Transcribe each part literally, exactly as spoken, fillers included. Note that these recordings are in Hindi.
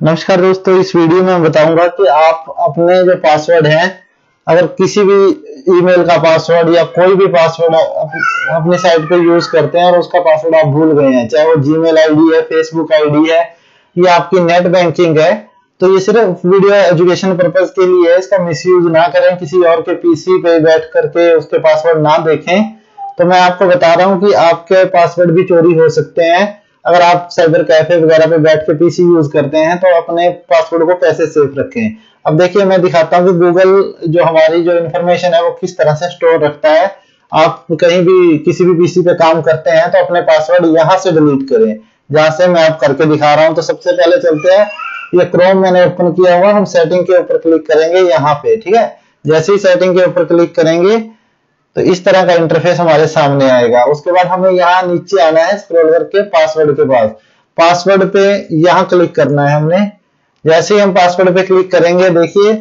नमस्कार दोस्तों, इस वीडियो में बताऊंगा कि आप अपने जो पासवर्ड है, अगर किसी भी ईमेल का पासवर्ड या कोई भी पासवर्ड अपनी साइट पे यूज करते हैं और उसका पासवर्ड आप भूल गए हैं, चाहे वो जीमेल आईडी है, फेसबुक आईडी है या आपकी नेट बैंकिंग है, तो ये सिर्फ वीडियो एजुकेशन पर्पज के लिए है। इसका मिसयूज ना करें, किसी और के पीसी पे बैठ करके उसके पासवर्ड ना देखें। तो मैं आपको बता रहा हूं कि आपके पासवर्ड भी चोरी हो सकते हैं। अगर आप साइबर कैफे वगैरह पे बैठ के पीसी यूज करते हैं तो अपने पासवर्ड को कैसे सेफ रखें। अब देखिए, मैं दिखाता हूँ कि गूगल जो हमारी जो इन्फॉर्मेशन है वो किस तरह से स्टोर रखता है। आप कहीं भी किसी भी पीसी पे काम करते हैं तो अपने पासवर्ड यहाँ से डिलीट करें, जहां से मैं आप करके दिखा रहा हूँ। तो सबसे पहले चलते हैं, ये क्रोम मैंने ओपन किया हुआ, हम सेटिंग के ऊपर क्लिक करेंगे यहाँ पे। ठीक है, जैसे ही सेटिंग के ऊपर क्लिक करेंगे तो इस तरह का इंटरफेस हमारे सामने आएगा। उसके बाद हमें यहाँ नीचे आना है, स्क्रॉल करके पासवर्ड के पास, पासवर्ड पे यहाँ क्लिक करना है हमने। जैसे ही हम पासवर्ड पे क्लिक करेंगे, देखिए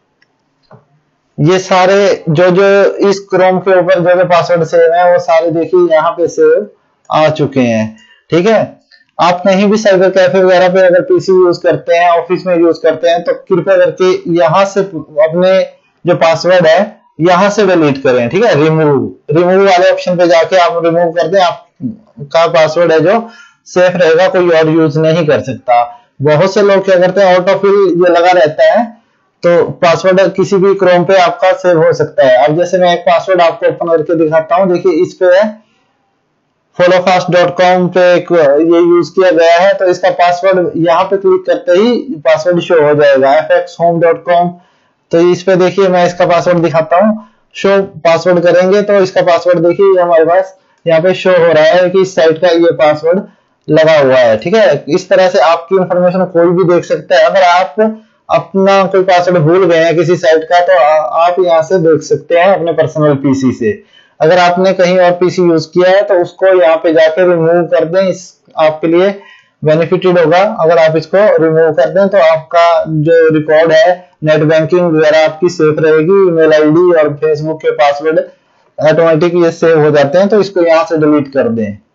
ये सारे जो जो इस क्रोम के ऊपर जो जो पासवर्ड सेव है वो सारे देखिए यहाँ पे सेव आ चुके हैं। ठीक है, आप कहीं भी साइबर कैफे वगैरह पे अगर पीसी यूज करते हैं, ऑफिस में यूज करते हैं, तो कृपया करके यहाँ से अपने जो पासवर्ड है यहां से डिलीट करें। ठीक है, रिमूव रिमूव वाले ऑप्शन पे जाके आप रिमूव कर दें, आपका पासवर्ड है जो सेफ रहेगा, कोई और यूज नहीं कर सकता। बहुत से लोग क्या करते हैं, ऑटोफिल ये लगा रहता है तो पासवर्ड किसी भी क्रोम पे आपका सेव हो सकता है। अब जैसे मैं एक पासवर्ड आपको ओपन करके दिखाता हूं, देखिए इस पे है फोलोफास्ट डॉट कॉम पे एक ये यूज किया गया है, तो इसका पासवर्ड यहाँ पे क्लिक करते ही पासवर्ड शो हो जाएगा, F X home dot com. तो इस पे देखिए मैं इसका पासवर्ड दिखाता हूँ, शो पासवर्ड करेंगे तो इसका पासवर्ड देखिए हमारे पास यहाँ पे शो हो रहा है कि इस साइट का ये पासवर्ड लगा हुआ है। ठीक है, इस तरह से आपकी इंफॉर्मेशन कोई भी देख सकता है। अगर आप अपना कोई पासवर्ड भूल गए हैं किसी साइट का तो आ, आप यहाँ से देख सकते हैं अपने पर्सनल पीसी से। अगर आपने कहीं और पीसी यूज किया है तो उसको यहाँ पे जाके रिमूव कर दें, इस आपके लिए बेनिफिटेड होगा। अगर आप इसको रिमूव कर दें तो आपका जो रिकॉर्ड है, नेट बैंकिंग वगैरह आपकी सेफ रहेगी। ईमेल आईडी और फेसबुक के पासवर्ड ऑटोमेटिक ये सेव हो जाते हैं, तो इसको यहाँ से डिलीट कर दें।